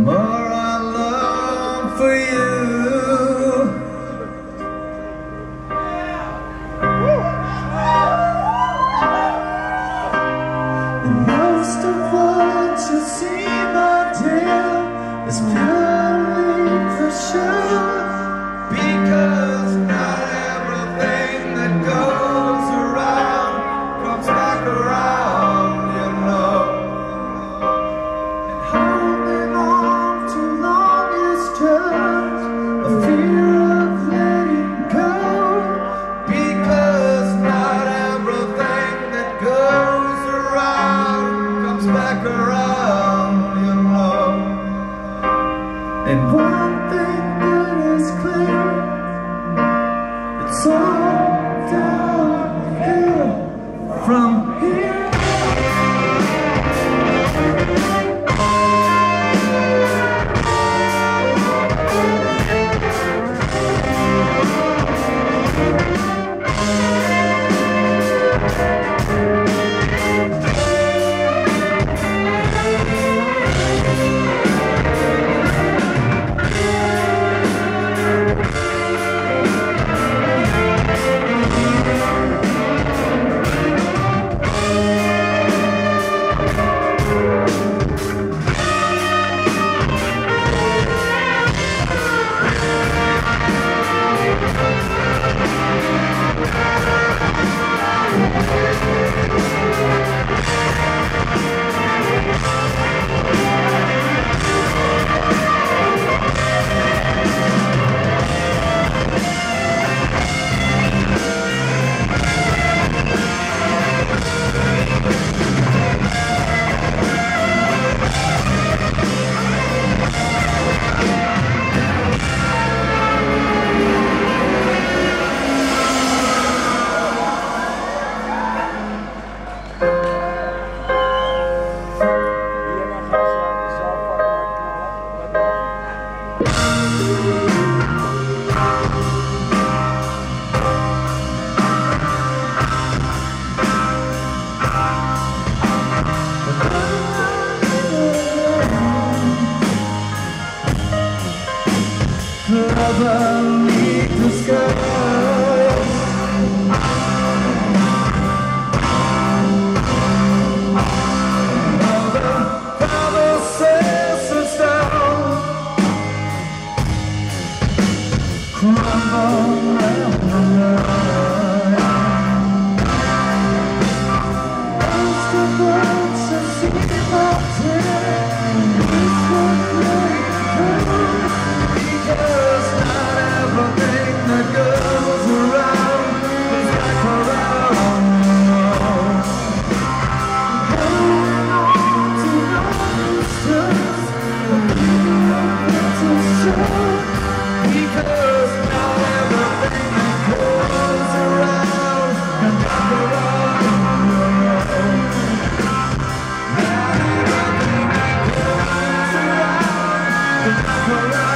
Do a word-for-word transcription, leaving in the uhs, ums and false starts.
more I long for you. And most of what you see, my dear, is purely for sure, because not everything that goes around comes back around, you know. And holding on too long is just a fear of letting go, because not everything that goes around comes back around, you know. And one thing that is clear, it's all downhill from here. Beneath the skies, all the promises down crumble round the line. Most of what you see, my dear, is what really counts, because not everything that goes around comes back around. Holding on to nothing's just a feeling to show, because not everything that goes around comes back around. Not everything that goes around comes back around.